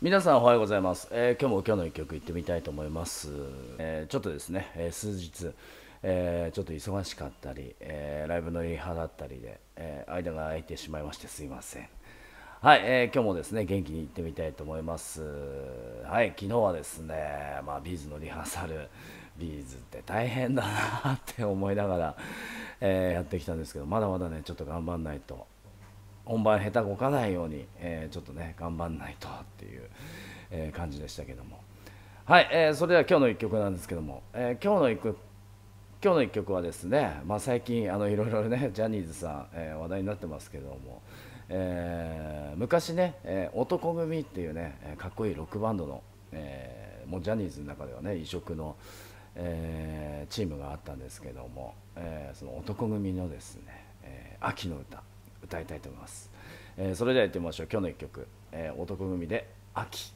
皆さんおはようございます。今日の一曲いってみたいと思います。ちょっとですね、数日、ちょっと忙しかったり、ライブのリハだったりで、間が空いてしまいましてすいません。はい、今日もですね元気に行ってみたいと思います。はい、昨日はですね、ビーズのリハーサル、ビーズって大変だなって思いながら、やってきたんですけど、まだまだねちょっと頑張んないと。本番下手動かないように、ちょっとね頑張んないとっていう、感じでしたけども、はい、それでは今日の一曲なんですけども、今日の一曲はですね、最近いろいろねジャニーズさん、話題になってますけども、昔ね、男組っていうねかっこいいロックバンドの、もうジャニーズの中ではね異色の、チームがあったんですけども、その男組のですね、秋の歌いたいと思います。それではやってみましょう。今日の一曲、男組で秋。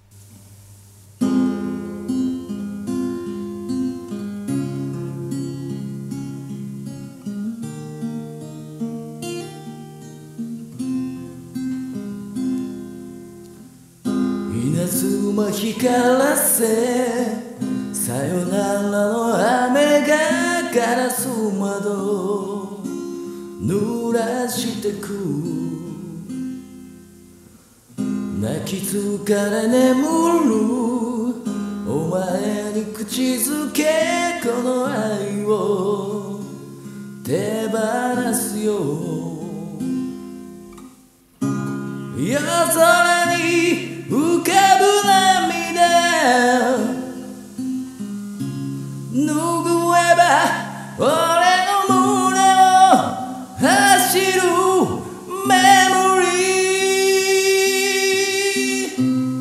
稲妻光らせさよならの雨がガラス窓濡らしてく泣き疲れ眠るお前に口づけこの愛を手放すよ夜空に浮かぶ涙拭えば俺の胸を走るメモリー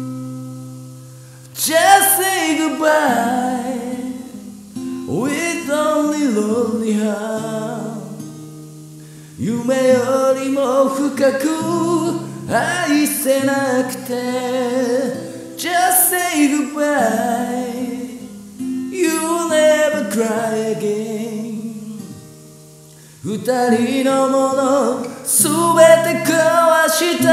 Just say goodbye with only lonely heart 夢よりも深く愛せなくて Just say goodbye You'll never cry again 二人のものすべて壊した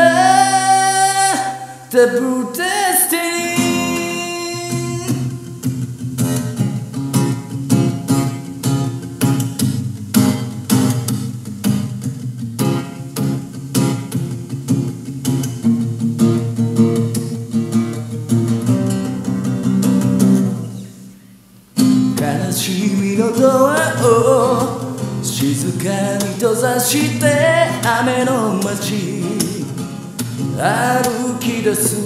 Taboo Destiny悲しみのドアを静かに閉ざして雨の街歩き出す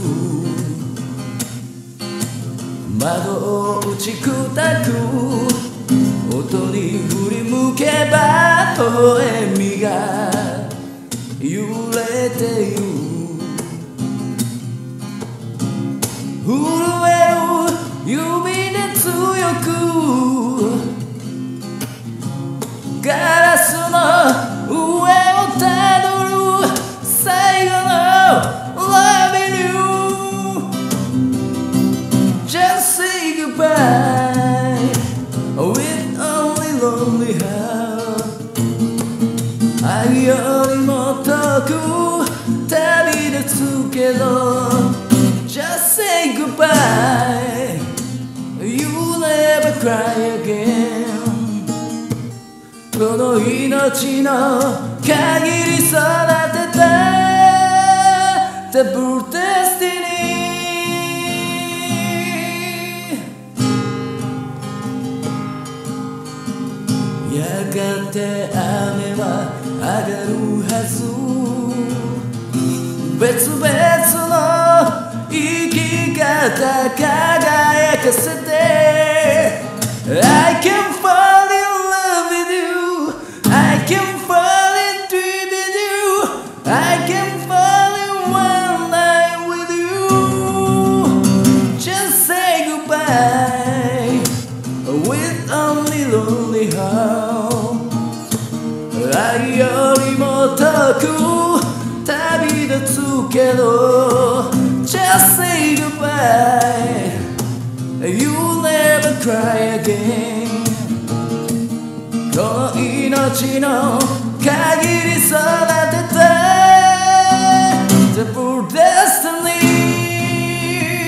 窓を打ち砕く音に振り向けば微笑みが揺れている震える指で強くガラスの上をたどる最後の Loving you Just say goodbye with only lonely heart 愛よりも遠く旅立つけど Just say goodbye You'll never cry again この命の限り育てた Taboo Destiny やがて雨は上がるはず別々の生き方輝かせて I can fall in love with you I can fall in dream with you I can fall in one night with you Just say goodbye with only lonely heart 愛よりも遠く旅立つけど Just say goodbye You'll never cry again この命の限り育てた Taboo Destiny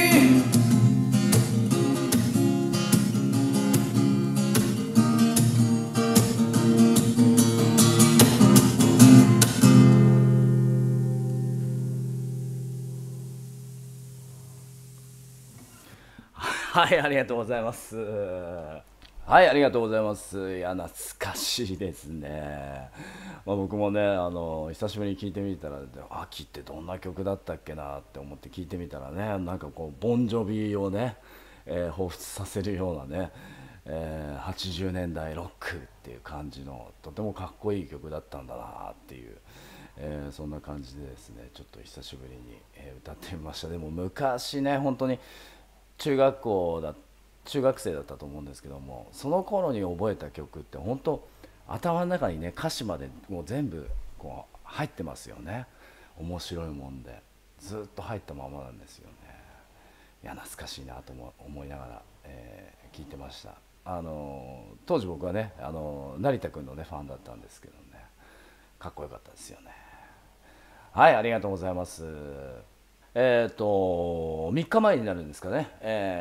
はい、ありがとうございます。はい、ありがとうございます。いや、懐かしいですね。まあ、僕もね、久しぶりに聞いてみたら、秋ってどんな曲だったっけなって思って聞いてみたらね、なんかこう、ボンジョビをね、彷彿させるようなね、80年代ロックっていう感じの、とてもかっこいい曲だったんだなっていう、そんな感じでですね、ちょっと久しぶりに、歌ってみました。でも昔ね、本当に中学校だ中学生だったと思うんですけども、その頃に覚えた曲って本当頭の中にね、歌詞までもう全部こう入ってますよね。面白いもんでずっと入ったままなんですよね。いや、懐かしいなと思いながら、聞いてました。当時僕はね、成田君のねファンだったんですけどね、かっこよかったですよね。はい、ありがとうございます。3日前になるんですかね、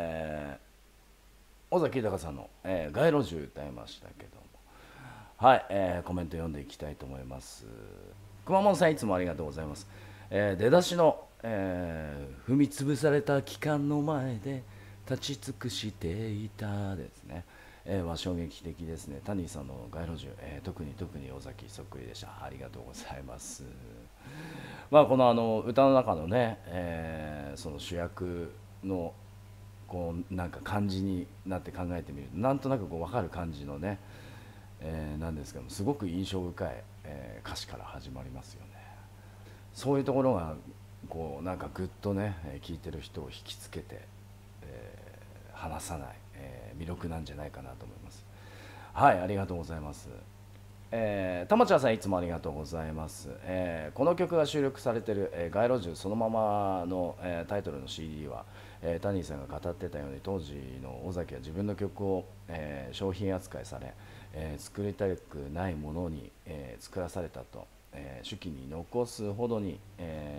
尾崎豊さんの、街路樹歌いましたけども、はい、コメント読んでいきたいと思います。熊本さん、いつもありがとうございます。出だしの、踏み潰された機関の前で立ち尽くしていたですね、は衝撃的ですね。タニーさんの街路樹、特に尾崎そっくりでした。ありがとうございます。まあ、この歌の中のね、その主役のこうなんか感じになって考えてみると、なんとなくこう分かる感じのね、なんですけども、すごく印象深い、歌詞から始まりますよね。そういうところがこうなんかぐっとね、聴いてる人を引きつけて、離さない、魅力なんじゃないかなと思います。はい、ありがとうございます。たまちゃんさん、いつもありがとうございます。この曲が収録されている、街路樹そのままの、タイトルの CD は、タニーさんが語ってたように、当時の尾崎は自分の曲を、商品扱いされ、作りたくないものに、作らされたと、手記に残すほどに、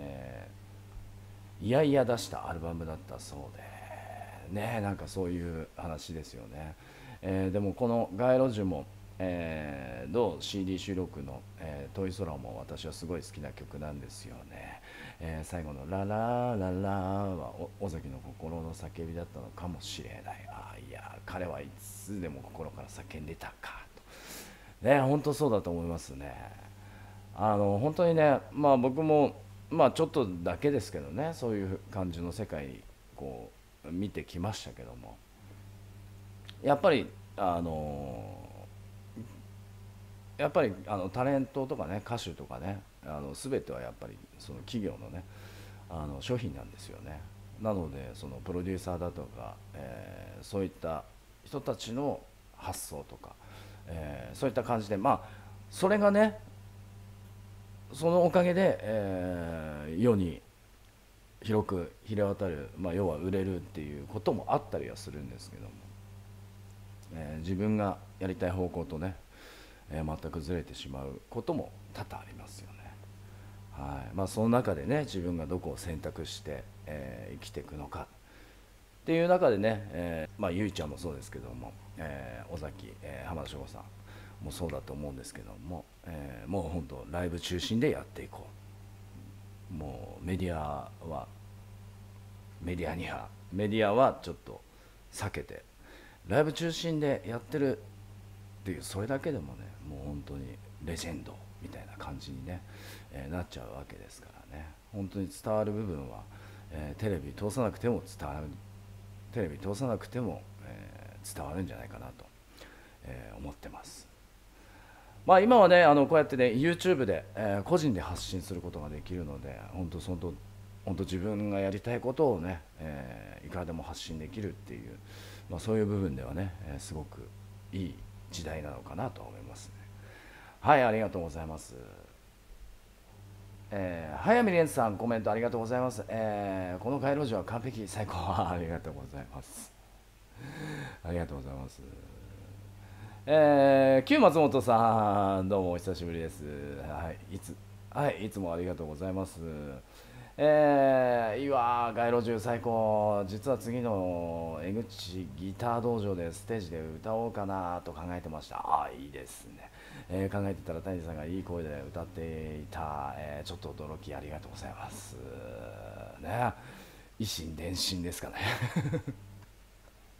いやいや出したアルバムだったそうでね、なんかそういう話ですよね。でもこの街路樹も、同 CD 収録の、遠い空も私はすごい好きな曲なんですよね。最後の「ララララ」は尾崎の心の叫びだったのかもしれない。いや彼はいつでも心から叫んでたかとね、本当そうだと思いますね。本当にね、まあ僕もまあちょっとだけですけどね、そういう感じの世界こう見てきましたけども、やっぱりあのタレントとかね、歌手とかね、全てはやっぱりその企業のね、商品なんですよね。なのでそのプロデューサーだとか、そういった人たちの発想とか、そういった感じで、まあそれがね、そのおかげで、世に広く知れ渡る、まあ、要は売れるっていうこともあったりはするんですけども、自分がやりたい方向とね、全くずれてしまうことも多々ありますよね。はいまあ、その中でね、自分がどこを選択して、生きていくのかっていう中でね、まあ、ゆいちゃんもそうですけども、尾崎、浜田省吾さんもそうだと思うんですけども、もう本当ライブ中心でやっていこう。もうメディアはちょっと避けて、ライブ中心でやってるっていう、それだけでもね、もう本当にレジェンドみたいな感じにね、なっちゃうわけですからね。本当に伝わる部分は、テレビ通さなくても伝わるテレビ通さなくても、伝わるんじゃないかなと、思ってます。まあ、今はね、こうやってね YouTube で、個人で発信することができるので、本当自分がやりたいことをね、いくらでも発信できるっていう、まあ、そういう部分ではね、すごくいい時代なのかなと思いますね。はい、ありがとうございます。早見蓮さん、コメントありがとうございます。この街路樹は完璧、最高。ありがとうございます。ありがとうございます。旧松本さん、どうもお久しぶりです。いつもありがとうございます。いいわ街路樹最高。実は次の江口ギター道場でステージで歌おうかなと考えてました。いいですね。考えてたら谷さんがいい声で歌っていた、ちょっと驚き、ありがとうございますね。以心伝心ですかね。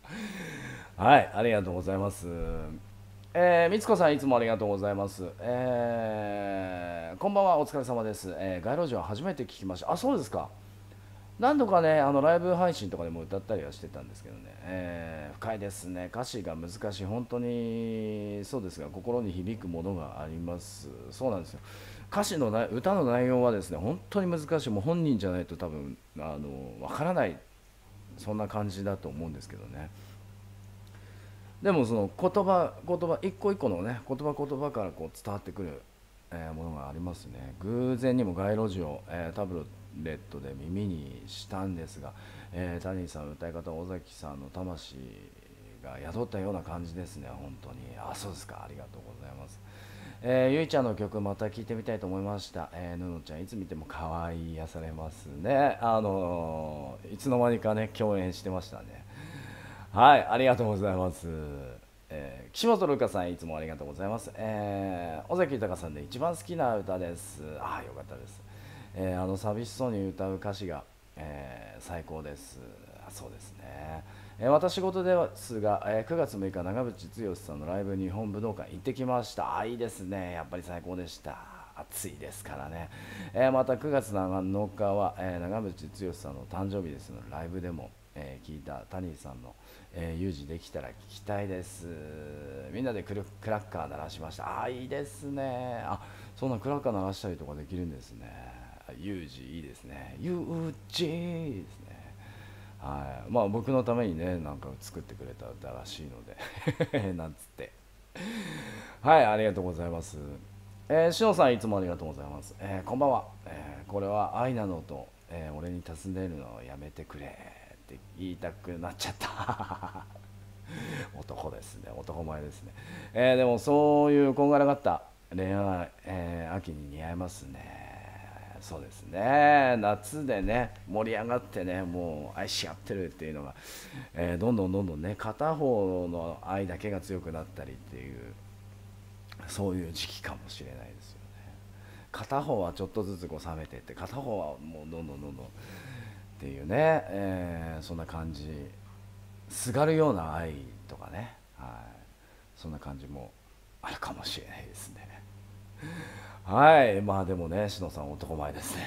はい、ありがとうございます。みつこさんいつもありがとうございます。こんばんは、お疲れ様です。街路樹は初めて聞きました。あ、そうですか。何度かね、ライブ配信とかでも歌ったりはしてたんですけどね、深いですね、歌詞が難しい、本当にそうですが、心に響くものがあります。そうなんですよ。歌詞の歌の内容はですね、本当に難しい、もう本人じゃないと多分わからない、そんな感じだと思うんですけどね。でもその言葉一個一個のね、言葉からこう伝わってくる、ものがありますね。偶然にも街路樹を、タブレットで耳にしたんですが、タニーさんの歌い方、尾崎さんの魂が宿ったような感じですね、本当に。あ、そうですか、ありがとうございます。ゆいちゃんの曲また聴いてみたいと思いました。ぬのちゃんいつ見ても可愛い、癒されますね。いつの間にかね共演してましたね。はい、ありがとうございます。岸本瑠香さんいつもありがとうございます。尾崎豊さんで一番好きな歌です。あ、よかったです。寂しそうに歌う歌詞が、最高です。そうですね。私事ですが、9月6日長渕剛さんのライブ日本武道館行ってきました。いいですね、やっぱり最高でした。暑いですからね。また9月7日は、長渕剛さんの誕生日ですのでライブでも、聞いたタニーさんの、有事できたら聞きたいです。みんなでクラッカー鳴らしました。いいですね。そんなクラッカー鳴らしたりとかできるんですね。有事いいですね。有事いいですね。はい、まあ僕のためにねなんか作ってくれた歌らしいのでなんつって、はい、ありがとうございます。しのさんいつもありがとうございます。こんばんは。これは愛なのと、俺に尋ねるのをやめてくれって言いたくなっちゃった男ですね、男前ですね。でもそういうこんがらがった恋愛、秋に似合いますね。そうですね、夏でね盛り上がってねもう愛し合ってるっていうのが、どんどんね片方の愛だけが強くなったりっていう、そういう時期かもしれないですよね。片方はちょっとずつこう冷めていって片方はもうどんどんっていうね、そんな感じ、すがるような愛とかね、はい、そんな感じもあるかもしれないですね。はい、まあでもね、しのさん男前ですね。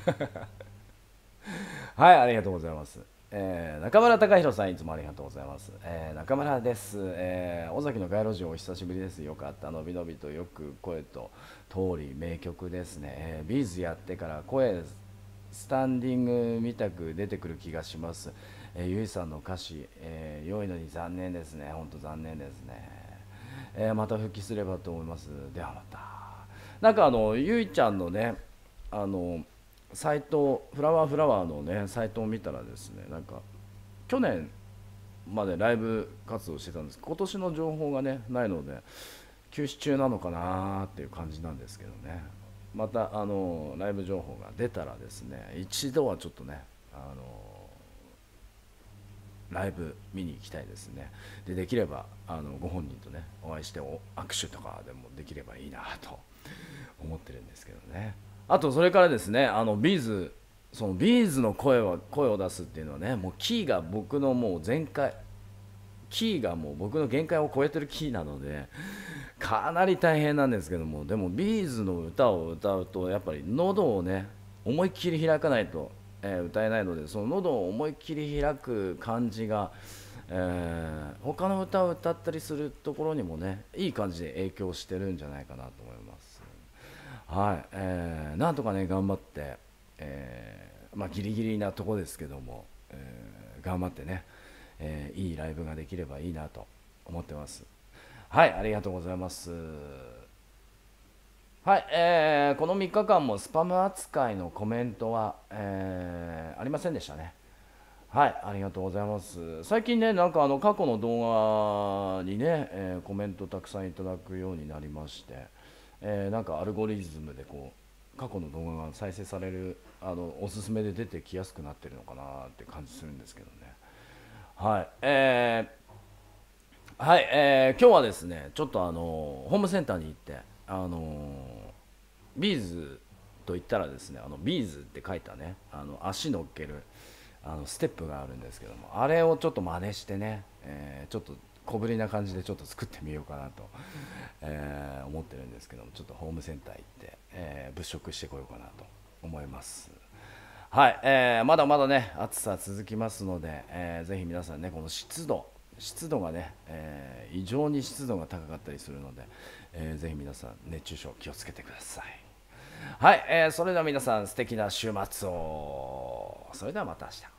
はい、ありがとうございます。中村隆弘さんいつもありがとうございます。中村です。尾崎の街路樹お久しぶりです。よかった。のびのびとよく声と通り名曲ですね。ビーズやってから声スタンディングみたく出てくる気がします。ゆいさんの歌詞、良いのに残念ですね。本当残念ですね。また復帰すればと思います。ではまた。なんかゆいちゃんのね、あのサイトフラワーのねサイトを見たらですね、なんか去年までライブ活動してたんですけど、今年の情報がねないので休止中なのかなっていう感じなんですけどね。またライブ情報が出たらですね、一度はちょっとねライブ見に行きたいですね。できればご本人とねお会いして握手とかでもできればいいなと思ってるんですけどね。あとそれからですね、そのビーズの声を出すっていうのはね、もうキーが僕のもう全開、キーがもう僕の限界を超えてるキーなのでかなり大変なんですけども、でもビーズの歌を歌うとやっぱり喉をね思いっきり開かないと、歌えないので、その喉を思いっきり開く感じが、他の歌を歌ったりするところにもねいい感じで影響してるんじゃないかなと思います。はい、なんとかね頑張って、まあ、ギリギリなとこですけども、頑張ってね、いいライブができればいいなと思ってます。はい、ありがとうございます。はい、この3日間もスパム扱いのコメントは、ありませんでしたね。はい、ありがとうございます。最近ね、なんか過去の動画にね、コメントたくさんいただくようになりまして、なんかアルゴリズムでこう過去の動画が再生されるおすすめで出てきやすくなってるのかなって感じするんですけどね。はい、はい、今日はですね、ちょっとホームセンターに行って、ビーズと言ったらですね、ビーズって書いたね、足乗っけるステップがあるんですけども、あれをちょっと真似してね、ちょっと小ぶりな感じでちょっと作ってみようかなと、思ってるんですけども、ちょっとホームセンター行って、物色してこようかなと思います。はい、まだまだね暑さ続きますので、ぜひ皆さんね、この湿度がね、異常に湿度が高かったりするので、ぜひ皆さん熱中症気をつけてください。はい、それでは皆さん素敵な週末を。それではまた明日。